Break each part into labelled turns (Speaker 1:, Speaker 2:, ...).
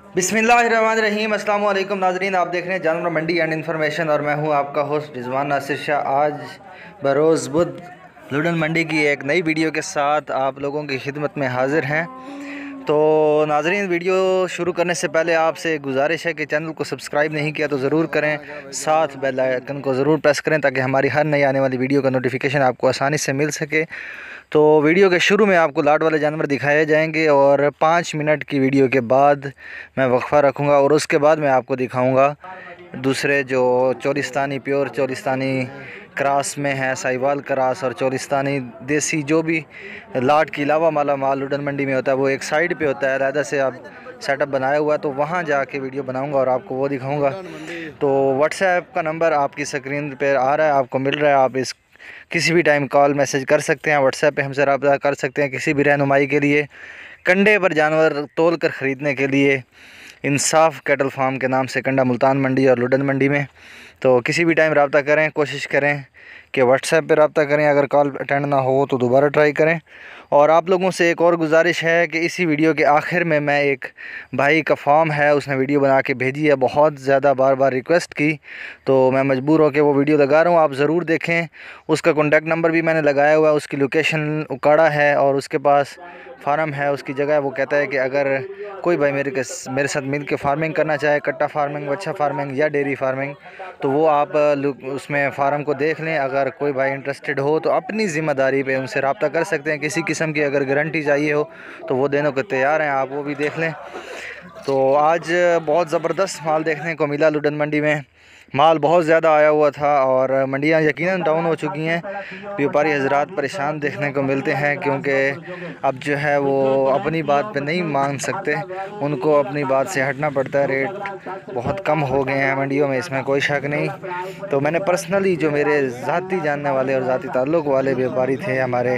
Speaker 1: बिस्मिल्लाहिर्रहमानिर्रहीम। अस्सलाम वालेकुम नाज़रीन, आप देख रहे हैं जानवर मंडी एंड इन्फॉर्मेशन और मैं हूं आपका होस्ट रिजवान नासिर शाह। आज बरोज़ बुध लुडन मंडी की एक नई वीडियो के साथ आप लोगों की खिदमत में हाज़िर हैं। तो नाज़रीन, वीडियो शुरू करने से पहले आपसे गुजारिश है कि चैनल को सब्सक्राइब नहीं किया तो ज़रूर करें, साथ बेल आइकन को ज़रूर प्रेस करें ताकि हमारी हर नई आने वाली वीडियो का नोटिफिकेशन आपको आसानी से मिल सके। तो वीडियो के शुरू में आपको लाट वाले जानवर दिखाए जाएंगे और 5 मिनट की वीडियो के बाद मैं वक्फ़ा रखूँगा और उसके बाद मैं आपको दिखाऊँगा दूसरे जो चोलिस्तानी प्योर चोलिस्तानी क्रास में है, साहिवाल क्रास और चोलिस्तानी देसी जो भी लाट के अलावा माला माल लुडन मंडी में होता है वो एक साइड पे होता है, अलहदा से आप सेटअप बनाया हुआ है, तो वहाँ जाके वीडियो बनाऊंगा और आपको वो दिखाऊंगा। तो व्हाट्सएप का नंबर आपकी स्क्रीन पर आ रहा है, आपको मिल रहा है, आप इस किसी भी टाइम कॉल मैसेज कर सकते हैं, व्हाट्सएप पे हमसे रब्ता कर सकते हैं किसी भी रहनुमाई के लिए, कंडे पर जानवर तोल कर ख़रीदने के लिए। इंसाफ कैटल फार्म के नाम से कंडा मुल्तान मंडी और लुडन मंडी में। तो किसी भी टाइम रब्ता करें, कोशिश करें कि व्हाट्सएप पे रब्ता करें, अगर कॉल अटेंड ना हो तो दोबारा ट्राई करें। और आप लोगों से एक और गुजारिश है कि इसी वीडियो के आखिर में मैं एक भाई का फॉर्म है, उसने वीडियो बना के भेजी है, बहुत ज़्यादा बार बार रिक्वेस्ट की तो मैं मजबूर होकर वो वीडियो लगा रहा हूँ, आप ज़रूर देखें। उसका कॉन्टैक्ट नंबर भी मैंने लगाया हुआ है, उसकी लोकेशन उकाड़ा है और उसके पास फार्म है, उसकी जगह। वो कहता है कि अगर कोई भाई मेरे साथ मिल के फार्मिंग करना चाहे, कट्टा फार्मिंग, बच्चा फार्मिंग या डेयरी फार्मिंग, तो वो आप उसमें फ़ार्म को देख लें। अगर कोई भाई इंटरेस्टेड हो तो अपनी ज़िम्मेदारी पे उनसे रब्ता कर सकते हैं। किसी किस्म की अगर गारंटी चाहिए हो तो वो देने को तैयार हैं, आप वो भी देख लें। तो आज बहुत ज़बरदस्त माल देखने को मिला लुडन मंडी में, माल बहुत ज़्यादा आया हुआ था और मंडियाँ यकीनन डाउन हो चुकी हैं। व्यापारी हजरात परेशान देखने को मिलते हैं क्योंकि अब जो है वो अपनी बात पे नहीं मान सकते, उनको अपनी बात से हटना पड़ता है। रेट बहुत कम हो गए हैं मंडियों में, इसमें कोई शक नहीं। तो मैंने पर्सनली जो मेरे ज़ाती जानने वाले और ज़ाती ताल्लुक़ वाले व्यापारी थे हमारे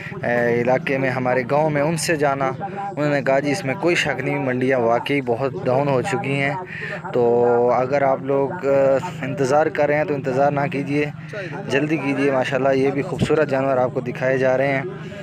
Speaker 1: इलाके में, हमारे गाँव में, उनसे जाना, उन्होंने कहा जी इसमें कोई शक नहीं, मंडियाँ वाकई बहुत डाउन हो चुकी हैं। तो अगर आप लोग इंतज़ार कर रहे हैं तो इंतज़ार ना कीजिए, जल्दी कीजिए। माशाल्लाह ये भी खूबसूरत जानवर आपको दिखाए जा रहे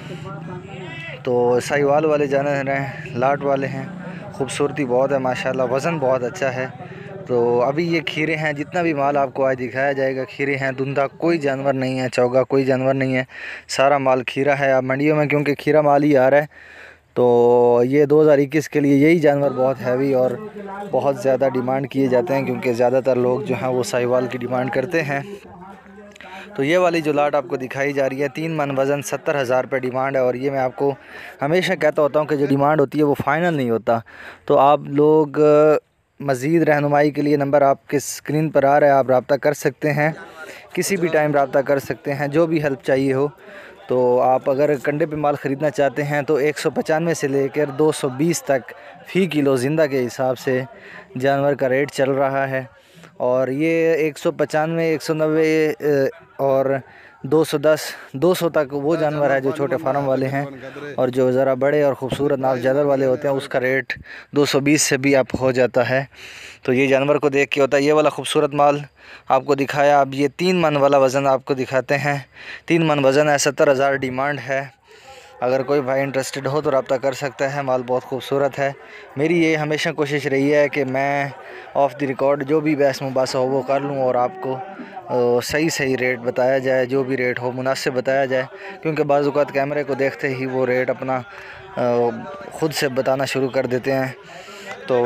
Speaker 1: हैं। तो साहिवाल वाले जानवर हैं, लाट वाले हैं, खूबसूरती बहुत है माशाल्लाह, वज़न बहुत अच्छा है। तो अभी ये खीरे हैं, जितना भी माल आपको आज दिखाया जाएगा खीरे हैं, धुंधा कोई जानवर नहीं है, चौगा कोई जानवर नहीं है, सारा माल खीरा है। अब मंडियों में क्योंकि खीरा माल ही आ रहा है तो ये 2021 के लिए यही जानवर बहुत हैवी और बहुत ज़्यादा डिमांड किए जाते हैं क्योंकि ज़्यादातर लोग जो हैं वो साहिवाल की डिमांड करते हैं। तो ये वाली जो लाट आपको दिखाई जा रही है 3 मन वज़न 70,000 रुपये डिमांड है। और ये मैं आपको हमेशा कहता होता हूँ कि जो डिमांड होती है वो फ़ाइनल नहीं होता। तो आप लोग मज़ीद रहनुमाई के लिए नंबर आपके स्क्रीन पर आ रहा है, आप रब्ता कर सकते हैं, किसी भी टाइम रब्ता कर सकते हैं, जो भी हेल्प चाहिए हो। तो आप अगर कंडे पे माल ख़रीदना चाहते हैं तो 195 से लेकर 220 तक फ़ी किलो ज़िंदा के हिसाब से जानवर का रेट चल रहा है। और ये 195, 190 और 210, 200 तक वो जानवर है जो छोटे फार्म वाले हैं, और जो ज़रा बड़े और ख़ूबसूरत नाव जादर वाले होते हैं उसका रेट 220 से भी आप हो जाता है। तो ये जानवर को देख के होता है। ये वाला खूबसूरत माल आपको दिखाया, अब ये 3 मन वाला वज़न आपको दिखाते हैं। 3 मन वज़न है, 70,000 डिमांड है। अगर कोई भाई इंटरेस्टेड हो तो रब्ता कर सकता है, माल बहुत खूबसूरत है। मेरी ये हमेशा कोशिश रही है कि मैं ऑफ़ द रिकॉर्ड जो भी बहस मुबासा हो वो कर लूँ और आपको सही रेट बताया जाए, जो भी रेट हो मुनासिब बताया जाए, क्योंकि बाज़ औक़ात कैमरे को देखते ही वो रेट अपना ख़ुद से बताना शुरू कर देते हैं। तो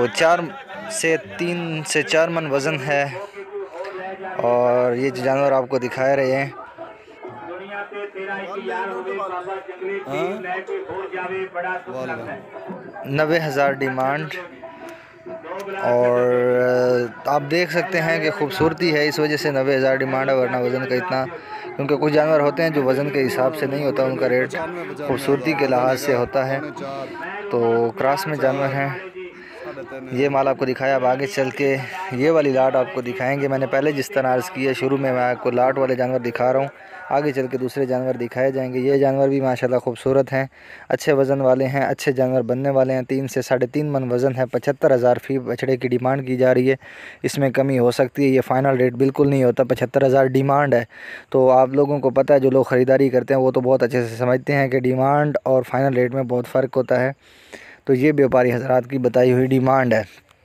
Speaker 1: 3 से 4 मन वज़न है और ये जो जानवर आपको दिखा रहे हैं 90,000 डिमांड। और आप देख सकते हैं कि खूबसूरती है, इस वजह से 90,000 डिमांड है, वरना वज़न का इतना, क्योंकि कुछ जानवर होते हैं जो वज़न के हिसाब से नहीं होता, उनका रेट खूबसूरती के लिहाज से होता है। तो क्रॉस में जानवर हैं। ये माल आपको दिखाया, अब आगे चल के ये वाली लाट आपको दिखाएंगे। मैंने पहले जिस तरह अर्ज़ किया शुरू में, मैं आपको लाट वाले जानवर दिखा रहा हूँ, आगे चल के दूसरे जानवर दिखाए जाएंगे। ये जानवर भी माशाल्लाह खूबसूरत हैं, अच्छे वज़न वाले हैं, अच्छे जानवर बनने वाले हैं। 3 से 3.5 मन वज़न है, 75,000 फ़ी बछड़े की डिमांड की जा रही है। इसमें कमी हो सकती है, ये फ़ाइनल रेट बिल्कुल नहीं होता, 75,000 डिमांड है। तो आप लोगों को पता है, जो लोग ख़रीदारी करते हैं वो तो बहुत अच्छे से समझते हैं कि डिमांड और फ़ाइनल रेट में बहुत फ़र्क होता है। तो ये व्यापारी हज़रात की बताई हुई डिमांड है।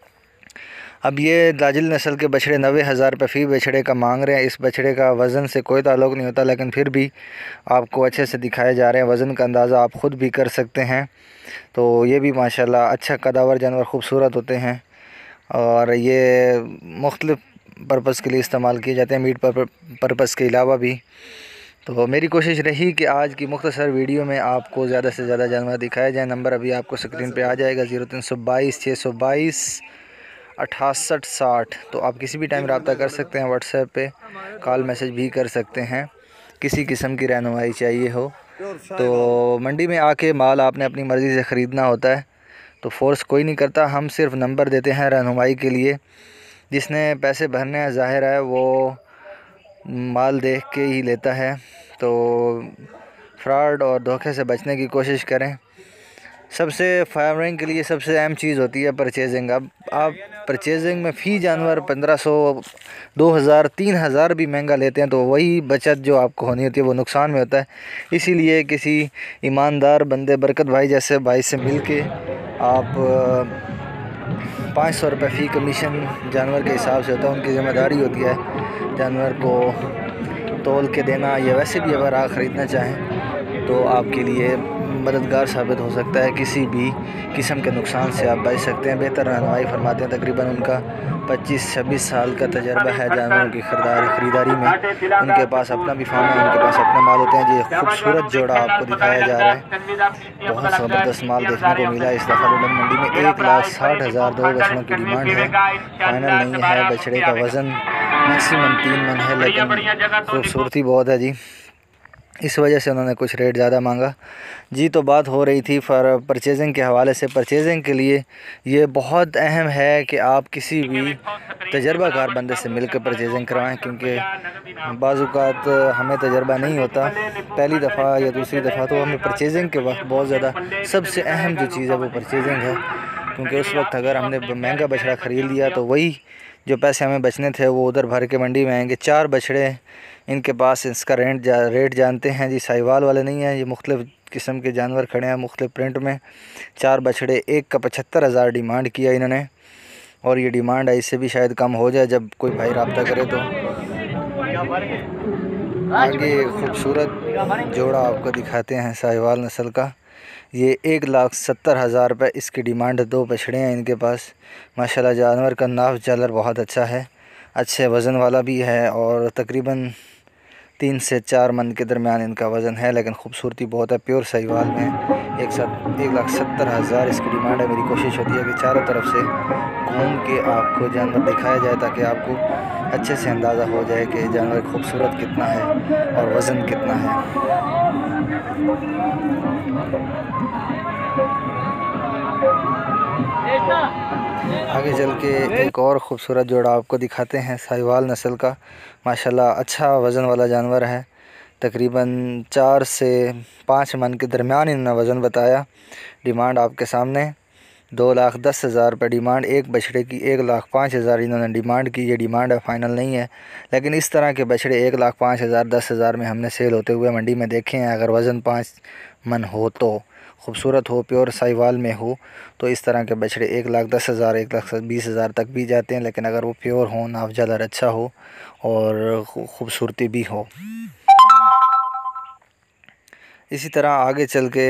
Speaker 1: अब ये दाजिल नस्ल के बछड़े 90,000 रुपये फ़ी बछड़े का मांग रहे हैं। इस बछड़े का वज़न से कोई ताल्लुक़ नहीं होता, लेकिन फिर भी आपको अच्छे से दिखाए जा रहे हैं। वज़न का अंदाज़ा आप ख़ुद भी कर सकते हैं। तो ये भी माशाल्लाह अच्छा कदावर जानवर खूबसूरत होते हैं और ये मुख्तलिफ़ पर्पज़ के लिए इस्तेमाल किए जाते हैं, मीट पर्पज़ के अलावा भी। तो मेरी कोशिश रही कि आज की मुख्तसर वीडियो में आपको ज़्यादा से ज़्यादा जानवर दिखाए जाएँ। नंबर अभी आपको स्क्रीन पे आ जाएगा 0322 622 68 60। तो आप किसी भी टाइम रब्ता कर सकते हैं, व्हाट्सएप पे कॉल मैसेज भी कर सकते हैं। किसी किस्म की रहनुमाई चाहिए हो तो मंडी में आके माल आपने अपनी मर्ज़ी से ख़रीदना होता है, तो फ़ोर्स कोई नहीं करता। हम सिर्फ नंबर देते हैं रहनुमाई के लिए। जिसने पैसे भरने हैं ज़ाहिर है वो माल देख के ही लेता है। तो फ्रॉड और धोखे से बचने की कोशिश करें। सबसे फार्मिंग के लिए सबसे अहम चीज़ होती है परचेजिंग। अब आप परचेजिंग में फ़ी जानवर 1500, 2000, 3000 भी महंगा लेते हैं तो वही बचत जो आपको होनी होती है वो नुकसान में होता है। इसीलिए किसी ईमानदार बंदे बरकत भाई जैसे भाई से मिल के आप 500 रुपये फ़ी कमीशन जानवर के हिसाब से होता है। उनकी ज़िम्मेदारी होती है जानवर को तोल के देना, या वैसे भी अगर आप ख़रीदना चाहें तो आपके लिए मददगार साबित हो सकता है। किसी भी किस्म के नुकसान से आप बच सकते हैं। बेहतर रहनुमाई फरमाते हैं। तकरीबन उनका 25-26 साल का तजर्बा है जानवरों की ख़रीदारी में। उनके पास अपना भी फार्म है, उनके पास अपने माल होते हैं। ये खूबसूरत जोड़ा आपको दिखाया जा रहा है। बहुत ज़बरदस्त माल देखने को मिला इस दफ़ा लुडन मंडी में। 1,60,000 दो बछड़ों की डिमांड है, फाइनल नहीं है। बछड़े का वज़न मैक्सिमम 3 मन है, लेकिन खूबसूरती बहुत है जी, इस वजह से उन्होंने कुछ रेट ज़्यादा मांगा जी। तो बात हो रही थी परचेजिंग के हवाले से। परचेजिंग के लिए ये बहुत अहम है कि आप किसी भी तजर्बाकार बंदे से मिलकर परचेजिंग करवाएं, क्योंकि बाज़ात हमें तजर्बा नहीं होता पहली दफ़ा या दूसरी दफ़ा, तो हमें परचेजिंग के वक्त बहुत ज़्यादा सबसे अहम जो चीज़ है वो परचेजिंग है। क्योंकि उस वक्त अगर हमने महंगा बछड़ा ख़रीद लिया तो वही जो पैसे हमें बचने थे वो उधर भर के मंडी में आएंगे। 4 बछड़े इनके पास, इसका रेट जानते हैं जी। साहिवाल वाले नहीं हैं, ये मुख्तलिफ़ किस्म के जानवर खड़े हैं मुख्तलिफ़ प्रिंट में। 4 बछड़े, एक का 75,000 डिमांड किया इन्होंने, और ये डिमांड है इससे भी शायद कम हो जाए जब कोई भाई रब्ता करे। तो आगे खूबसूरत जोड़ा आपको दिखाते हैं साहिवाल नस्ल का। ये 1,70,000 रुपये इसकी डिमांड है। 2 बछड़े हैं इनके पास। माशाल्लाह जानवर का नाफ जालर बहुत अच्छा है, अच्छे वज़न वाला भी है, और तकरीबन 3 से 4 मन के दरमियान इनका वज़न है, लेकिन खूबसूरती बहुत है। प्योर साहिवाल में 1,70,000 इसकी डिमांड है। मेरी कोशिश होती है कि चारों तरफ से घूम के आपको जानवर दिखाया जाए, ताकि आपको अच्छे से अंदाज़ा हो जाए कि जानवर खूबसूरत कितना है और वज़न कितना है। आगे चल के एक और ख़ूबसूरत जोड़ा आपको दिखाते हैं साहिवाल नस्ल का। माशाल्लाह अच्छा वज़न वाला जानवर है। तकरीबन 4 से 5 मन के दरमियान इन्होंने वज़न बताया। डिमांड आपके सामने 2,10,000 रुपये डिमांड एक बछड़े की। 1,05,000 इन्होंने डिमांड की। ये डिमांड है, फाइनल नहीं है। लेकिन इस तरह के बछड़े 1,05,000, 10,000 में हमने सेल होते हुए मंडी में देखे हैं। अगर वज़न 5 मन हो तो खूबसूरत हो, प्योर साहिवाल में हो, तो इस तरह के बछड़े 1,10,000, 1,20,000 तक भी जाते हैं। लेकिन अगर वो प्योर हो, नाफ जालर अच्छा हो और ख़ूबसूरती भी हो। इसी तरह आगे चल के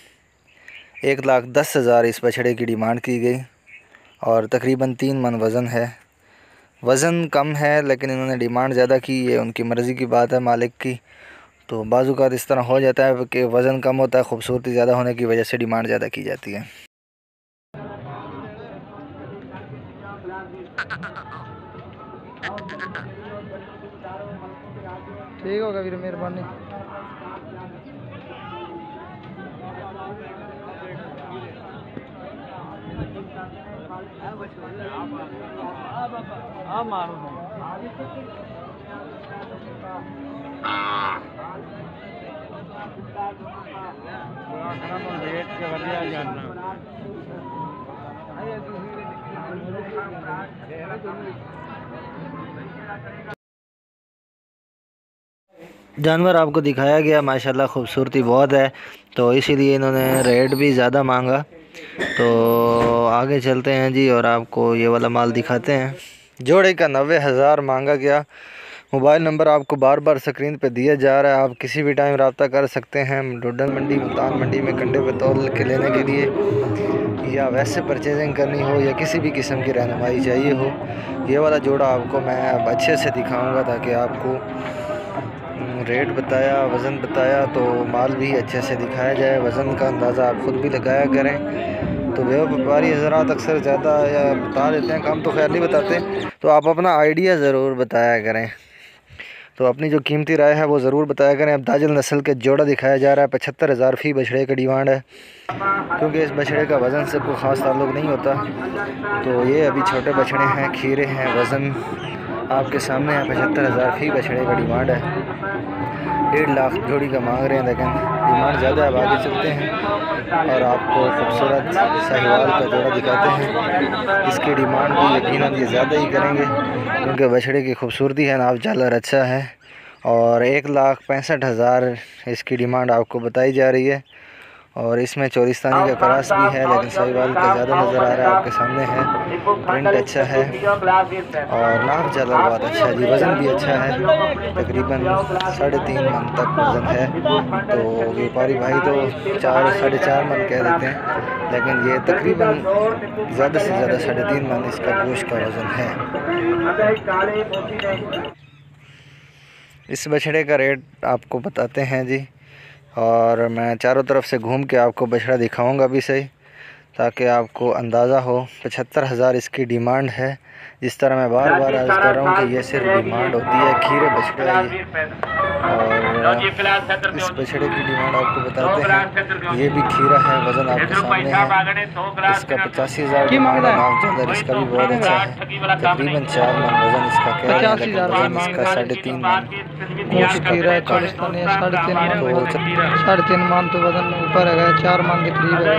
Speaker 1: 1,10,000 इस बछड़े की डिमांड की गई, और तकरीबन 3 मन वज़न है। वज़न कम है लेकिन इन्होंने डिमांड ज़्यादा की। ये उनकी मर्ज़ी की बात है मालिक की। तो बाज़ात इस तरह हो जाता है कि वज़न कम होता है, खूबसूरती ज़्यादा होने की वजह से डिमांड ज़्यादा की जाती है। ठीक होगा वीर, मेहरबानी। जानवर आपको दिखाया गया, माशाल्लाह खूबसूरती बहुत है, तो इसीलिए इन्होंने रेट भी ज़्यादा मांगा। तो आगे चलते हैं जी और आपको ये वाला माल दिखाते हैं। जोड़े का 90,000 मांगा गया। मोबाइल नंबर आपको बार बार स्क्रीन पे दिया जा रहा है, आप किसी भी टाइम रब्ता कर सकते हैं। लुडन मंडी, मुल्तान मंडी में कंडे पे तौल के लेने के लिए, या वैसे परचेजिंग करनी हो, या किसी भी किस्म की रहनुमाई चाहिए हो। ये वाला जोड़ा आपको मैं अब अच्छे से दिखाऊंगा ताकि आपको रेट बताया, वज़न बताया, तो माल भी अच्छे से दिखाया जाए। वज़न का अंदाज़ा आप ख़ुद भी लगाया करें। तो व्यापारी हज़रात अक्सर ज़्यादा या बता देते हैं, कम तो खैर नहीं बताते। तो आप अपना आइडिया ज़रूर बताया करें। तो अपनी जो कीमती राय है वो ज़रूर बताया करें। अब दाजिल नस्ल के जोड़ा दिखाया जा रहा है। 75,000 फ़ी बछड़े का डिमांड है, क्योंकि इस बछड़े का वज़न से कोई ख़ास ताल्लुक़ नहीं होता। तो ये अभी छोटे बछड़े हैं, खीरे हैं, वज़न आपके सामने है। 75,000 फ़ी बछड़े का डिमांड है। 1.5 लाख जोड़ी का मांग रहे हैं, लेकिन डिमांड ज़्यादा है। अब आगे चलते हैं और आपको खूबसूरत साहिवाल का जोड़ा दिखाते हैं। इसकी डिमांड भी यकीनन ये ज़्यादा ही करेंगे, क्योंकि बछड़े की खूबसूरती है, नाप झालर अच्छा है। और 1,65,000 इसकी डिमांड आपको बताई जा रही है। और इसमें चोरिस्तानी का क्रॉस भी है, लेकिन साहिवाल का ज़्यादा नज़र आ रहा है। आपके सामने है, प्रिंट अच्छा है और नाप झालर बहुत अच्छा है जी। वज़न भी अच्छा है, तकरीबन 3.5 मन तक वज़न है। तो व्यापारी भाई तो 4 साढ़े 4 मन कह देते हैं, लेकिन ये तकरीबन ज़्यादा से ज़्यादा 3.5 मन इसका गोश्त का वज़न है। इस बछड़े का रेट आपको बताते हैं जी, और मैं चारों तरफ से घूम के आपको बछड़ा दिखाऊंगा भी सही, ताकि आपको अंदाज़ा हो। 75,000 इसकी डिमांड है। जिस तरह मैं बार बार अर्ज़ कर रहा हूँ कि ये सिर्फ डिमांड होती है, खीरे बछड़े है ये। और इस बछड़े की डिमांड आपको बताते हैं। ये भी खीरा है, वज़न आपके सामने है। इसका 85,000 डिमांड है। नाप झालर इसका भी बहुत अच्छा है, तकरीबन 4 मन वज़न इसका कह रहे हैं, लेकिन वज़न इसका 3.5 मन गोश्त का पक्का है।
Speaker 2: 3.5 मान तो वजन ऊपर है, 4 मान के करीब है।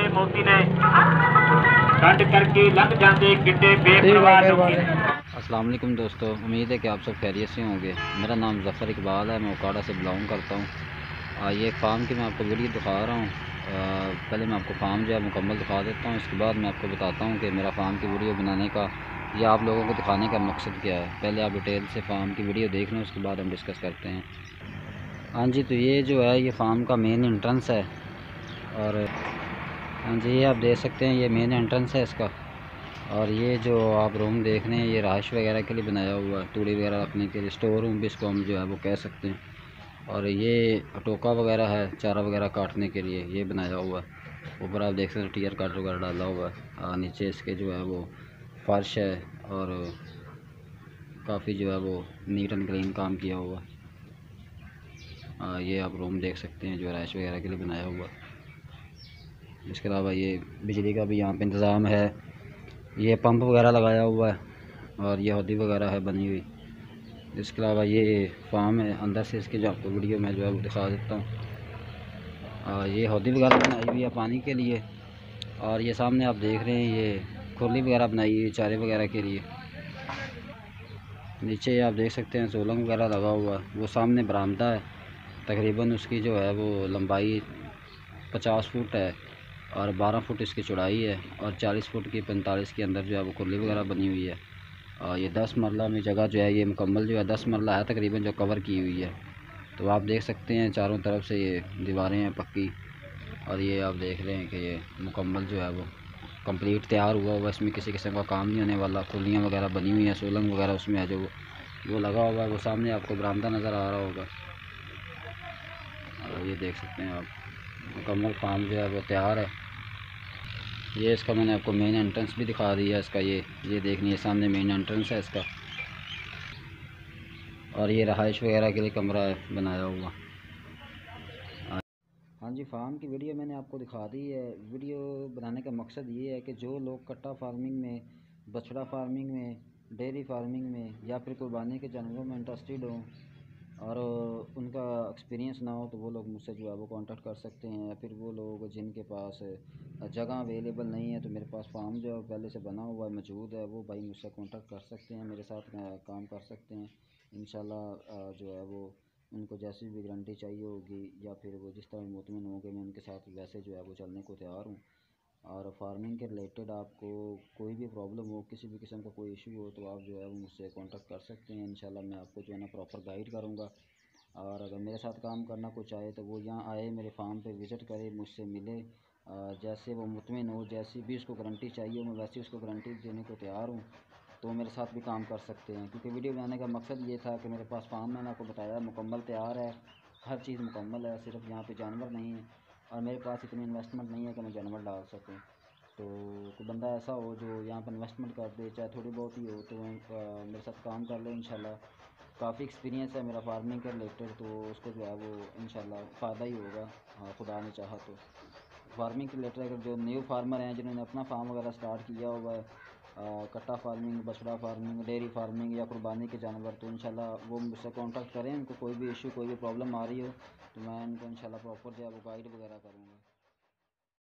Speaker 3: अस्सलाम वालेकुम दोस्तों, उम्मीद है कि आप सब खैरियत से होंगे। मेरा नाम ज़फ़र इकबाल है, मैं उकाड़ा से बिलोंग करता हूँ। ये एक फ़ार्म की मैं आपको वीडियो दिखा रहा हूँ। पहले मैं आपको फ़ार्म जो है मुकम्मल दिखा देता हूँ, इसके बाद मैं आपको बताता हूँ कि मेरा फ़ार्म की वीडियो बनाने का या आप लोगों को दिखाने का मकसद क्या है। पहले आप डिटेल से फ़ार्म की वीडियो देख लें, उसके बाद हम डिस्कस करते हैं। हाँ जी, तो ये जो है ये फ़ार्म का मेन एंट्रेंस है। और हाँ जी, ये आप देख सकते हैं, ये मेन एंट्रेंस है इसका। और ये जो आप रूम देख रहे हैं, ये रहाइश वगैरह के लिए बनाया हुआ है, तूड़ी वगैरह रखने के लिए, स्टोर रूम भी इसको हम जो है वो कह सकते हैं। और ये टोका वगैरह है, चारा वगैरह काटने के लिए ये बनाया हुआ है। ऊपर आप देख सकते हैं टीयर काटर वगैरह डाला हुआ है। नीचे इसके जो है वो फर्श है, और काफ़ी जो है वो नीट एंड क्लीन काम किया हुआ है। ये आप रूम देख सकते हैं जो रहाइश वगैरह के लिए बनाया हुआ है। इसके अलावा ये बिजली का भी यहाँ पे इंतज़ाम है, ये पंप वगैरह लगाया हुआ है, और ये हौदी वगैरह है बनी हुई। इसके अलावा ये फार्म है, अंदर से इसकी जो आपको वीडियो में जो है वो दिखा देता हूँ। ये हौदी वगैरह बनाई हुई है पानी के लिए। और ये सामने आप देख रहे हैं, ये खुरली वगैरह बनाई हुई है चारे वगैरह के लिए। नीचे आप देख सकते हैं सोलंग वगैरह लगा हुआ है। वो सामने बरामदा है, तकरीबन उसकी जो है वो लंबाई 50 फुट है, और 12 फुट इसकी चौड़ाई है, और 40 फुट की 45 के अंदर जो है वो खुरली वगैरह बनी हुई है। और ये 10 मरला में जगह जो है ये मुकम्मल जो है 10 मरला है तकरीबन जो कवर की हुई है। तो आप देख सकते हैं चारों तरफ से ये दीवारें हैं पक्की। और ये आप देख रहे हैं कि ये मुकम्मल जो है वो कंप्लीट तैयार हुआ हुआ, इसमें किसी किस्म का काम नहीं होने वाला। खुलियाँ वगैरह बनी हुई हैं, सोलंग वगैरह उसमें है जो वो लगा हुआ है। वो सामने आपको बरामदा नज़र आ रहा होगा, और ये देख सकते हैं आप मुकम्मल फार्म जो है वो तैयार है। ये इसका मैंने आपको मेन एंट्रेंस भी दिखा दिया इसका। ये देखिए सामने मेन एंट्रेंस है इसका, और ये रहाइश वगैरह के लिए कमरा है बनाया हुआ। हाँ जी, फार्म की वीडियो मैंने आपको दिखा दी है। वीडियो बनाने का मकसद ये है कि जो लोग कट्टा फार्मिंग में, बछड़ा फार्मिंग में, डेयरी फार्मिंग में या फिर कुर्बानी के जानवरों में इंटरेस्टेड हों और उनका एक्सपीरियंस ना हो, तो वो लोग मुझसे जो है वो कांटेक्ट कर सकते हैं। या फिर वो लोग जिनके पास जगह अवेलेबल नहीं है, तो मेरे पास फार्म जो है पहले से बना हुआ है, मौजूद है, वो भाई मुझसे कांटेक्ट कर सकते हैं, मेरे साथ काम कर सकते हैं। इंशाल्लाह जो है वो उनको जैसी भी गारंटी चाहिए होगी, या फिर वो जिस तरह मुतमिन होंगे, मैं उनके साथ वैसे जो है वो चलने को तैयार हूँ। और फार्मिंग के रिलेटेड आपको कोई भी प्रॉब्लम हो, किसी भी किस्म का कोई इशू हो, तो आप जो है वो मुझसे कांटेक्ट कर सकते हैं। इंशाल्लाह मैं आपको जो है ना प्रॉपर गाइड करूँगा। और अगर मेरे साथ काम करना कोई चाहे तो वो यहाँ आए, मेरे फार्म पे विज़िट करे, मुझसे मिले। जैसे वो मुतमिन हो, जैसी भी उसको गारंटी चाहिए मैं वैसी उसको गारंटी देने को तैयार हूँ। तो मेरे साथ भी काम कर सकते हैं, क्योंकि वीडियो बनाने का मकसद ये था कि मेरे पास फार्म मैंने आपको बताया मुकम्मल तैयार है, हर चीज़ मुकम्मल है, सिर्फ यहाँ पे जानवर नहीं है और मेरे पास इतनी इन्वेस्टमेंट नहीं है कि मैं जानवर डाल सकूँ। तो कोई बंदा ऐसा हो जो यहाँ पर इन्वेस्टमेंट कर दे, चाहे थोड़ी बहुत ही हो, तो मेरे साथ काम कर ले। इंशाल्लाह काफ़ी एक्सपीरियंस है मेरा फार्मिंग के रिलेटेड, तो उसको जो है वो इंशाल्लाह फ़ायदा ही होगा, खुदा ने चाहा तो। फार्मिंग के रिलेटेड अगर जो न्यू फार्मर हैं जिन्होंने अपना फार्म वगैरह स्टार्ट किया हुआ है, कट्टा फार्मिंग, बछड़ा फार्मिंग, डेयरी फार्मिंग या कुर्बानी के जानवर, तो इंशाल्लाह वो मुझसे कांटेक्ट करें। उनको कोई भी इशू, कोई भी प्रॉब्लम आ रही हो तो मैं उनको इंशाल्लाह प्रॉपर जो है वो गाइड वगैरह करूँगा।